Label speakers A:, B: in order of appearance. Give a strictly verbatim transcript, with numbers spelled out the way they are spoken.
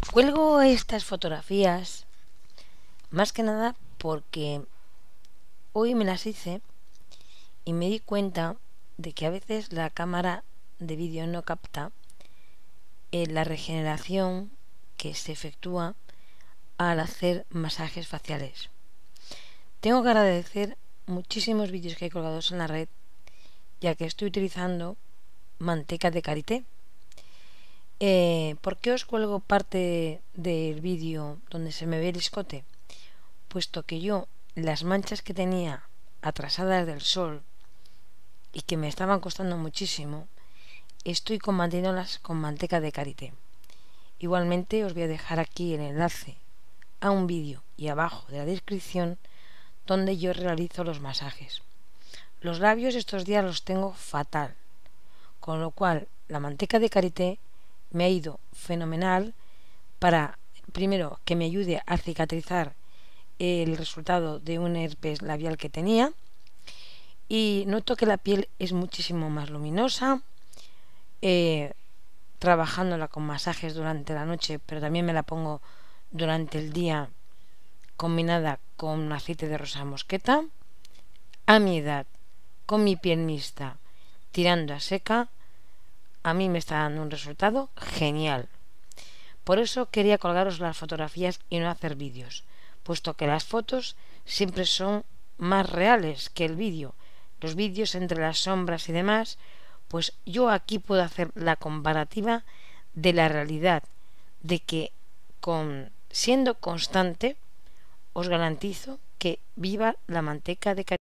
A: Cuelgo estas fotografías más que nada porque hoy me las hice y me di cuenta de que a veces la cámara de vídeo no capta eh, la regeneración que se efectúa al hacer masajes faciales. Tengo que agradecer muchísimos vídeos que he colgados en la red, ya que estoy utilizando manteca de karité. Eh, ¿Por qué os cuelgo parte del vídeo donde se me ve el escote? Puesto que yo las manchas que tenía atrasadas del sol y que me estaban costando muchísimo, estoy combatiéndolas con manteca de karité. Igualmente os voy a dejar aquí el enlace a un vídeo y abajo de la descripción donde yo realizo los masajes. Los labios estos días los tengo fatal, con lo cual la manteca de karité me ha ido fenomenal para, primero, que me ayude a cicatrizar el resultado de un herpes labial que tenía, y noto que la piel es muchísimo más luminosa, eh, trabajándola con masajes durante la noche, pero también me la pongo durante el día combinada con aceite de rosa mosqueta. A mi edad, con mi piel mixta tirando a seca, a mí me está dando un resultado genial. Por eso quería colgaros las fotografías y no hacer vídeos, puesto que las fotos siempre son más reales que el vídeo. Los vídeos entre las sombras y demás, pues yo aquí puedo hacer la comparativa de la realidad, de que con siendo constante os garantizo que viva la manteca de karité.